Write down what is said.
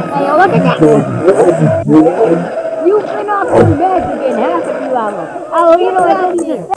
Hey, look at that. You've been off some beds again, half of you, Allo. Allo, you know what?